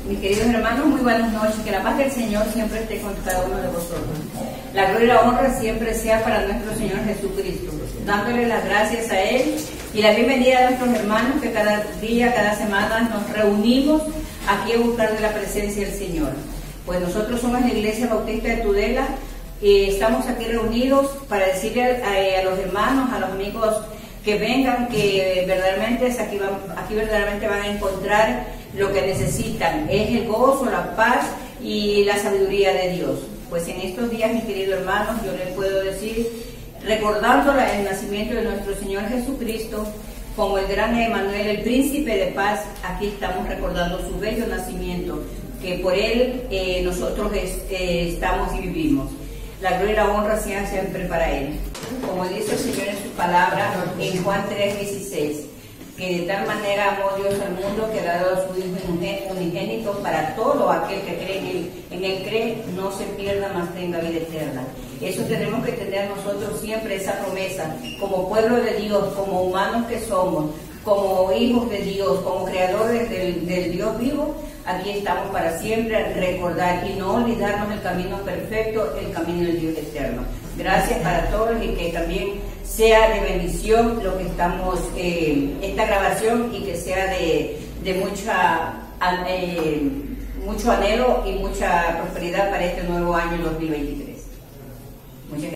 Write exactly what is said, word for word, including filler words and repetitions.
Mis queridos hermanos, muy buenas noches. Que la paz del Señor siempre esté con cada uno de vosotros. La gloria y la honra siempre sea para nuestro Señor Jesucristo, dándole las gracias a Él y la bienvenida a nuestros hermanos que cada día, cada semana nos reunimos aquí a buscar de la presencia del Señor. Pues nosotros somos la Iglesia Bautista de Tudela y estamos aquí reunidos para decirle a, a los hermanos, a los amigos que vengan, que verdaderamente aquí, van, aquí verdaderamente van a encontrar lo que necesitan, es el gozo, la paz y la sabiduría de Dios. Pues en estos días, mis queridos hermanos, yo les puedo decir, recordando el nacimiento de nuestro Señor Jesucristo, como el gran Emmanuel, el príncipe de paz, aquí estamos recordando su bello nacimiento, que por él eh, nosotros es, eh, estamos y vivimos. La gloria y la honra sean siempre para él. Como dice el Señor en su palabra en Juan tres dieciséis, que de tal manera amó Dios al mundo que ha dado a su Hijo unigénito para todo aquel que cree en él, en él cree, no se pierda, mas tenga vida eterna. Eso tenemos que tener nosotros siempre, esa promesa, como pueblo de Dios, como humanos que somos, como hijos de Dios, como creadores del, del Dios vivo. Aquí estamos para siempre recordar y no olvidarnos del camino perfecto, el camino del Dios eterno. Gracias para todos y que también sea de bendición lo que estamos, eh, esta grabación, y que sea de, de mucha, eh, mucho anhelo y mucha prosperidad para este nuevo año dos mil veintitrés. Muchas gracias.